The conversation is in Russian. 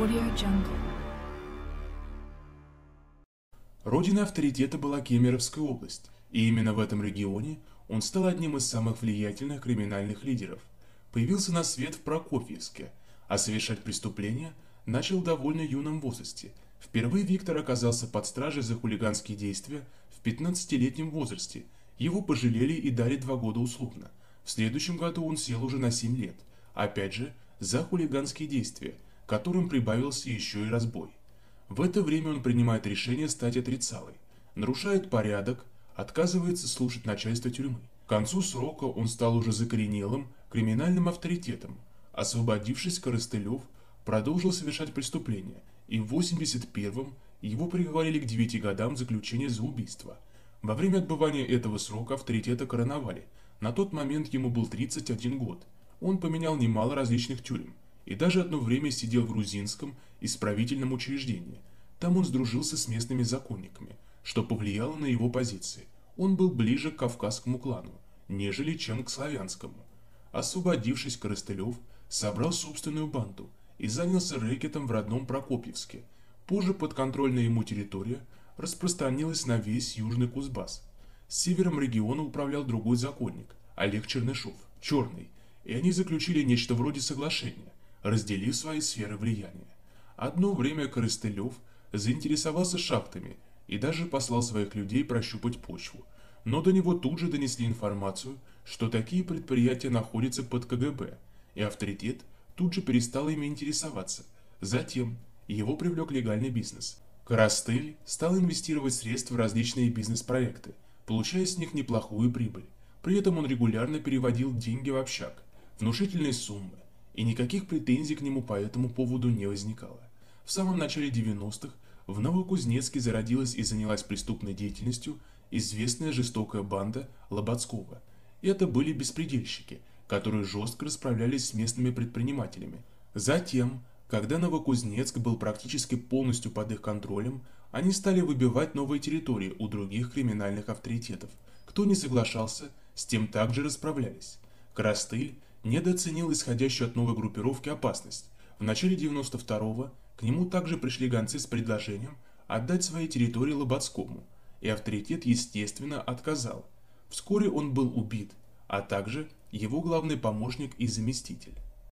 AudioJungle. Родиной авторитета была Кемеровская область, и именно в этом регионе он стал одним из самых влиятельных криминальных лидеров. Появился на свет в Прокопьевске, а совершать преступления начал в довольно юном возрасте. Впервые Виктор оказался под стражей за хулиганские действия в 15-летнем возрасте. Его пожалели и дали 2 года условно. В следующем году он сел уже на 7 лет, опять же за хулиганские действия, которым прибавился еще и разбой. В это время он принимает решение стать отрицалой, нарушает порядок, отказывается слушать начальство тюрьмы. К концу срока он стал уже закоренелым криминальным авторитетом. Освободившись, Коростылев продолжил совершать преступления, и в 81-м его приговорили к 9 годам заключения за убийство. Во время отбывания этого срока авторитета короновали. На тот момент ему был 31 год. Он поменял немало различных тюрем и даже одно время сидел в Грузинском исправительном учреждении. Там он сдружился с местными законниками, что повлияло на его позиции. Он был ближе к кавказскому клану, нежели чем к славянскому. Освободившись, Коростылев собрал собственную банду и занялся рэкетом в родном Прокопьевске. Позже подконтрольная ему территория распространилась на весь Южный Кузбасс. С севером региона управлял другой законник, Олег Чернышов, Черный, и они заключили нечто вроде соглашения, разделив свои сферы влияния. Одно время Коростылев заинтересовался шахтами и даже послал своих людей прощупать почву, но до него тут же донесли информацию, что такие предприятия находятся под КГБ, и авторитет тут же перестал ими интересоваться. Затем его привлек легальный бизнес. Коростыль стал инвестировать средства в различные бизнес-проекты, получая с них неплохую прибыль. При этом он регулярно переводил деньги в общак, внушительные суммы, и никаких претензий к нему по этому поводу не возникало. В самом начале 90-х в Новокузнецке зародилась и занялась преступной деятельностью известная жестокая банда Лободского. Это были беспредельщики, которые жестко расправлялись с местными предпринимателями. Затем, когда Новокузнецк был практически полностью под их контролем, они стали выбивать новые территории у других криминальных авторитетов. Кто не соглашался, с тем также расправлялись. Коростыль недооценил исходящую от новой группировки опасность. В начале 92-го к нему также пришли гонцы с предложением отдать свои территории Лободскому, и авторитет, естественно, отказал. Вскоре он был убит, а также его главный помощник и заместитель.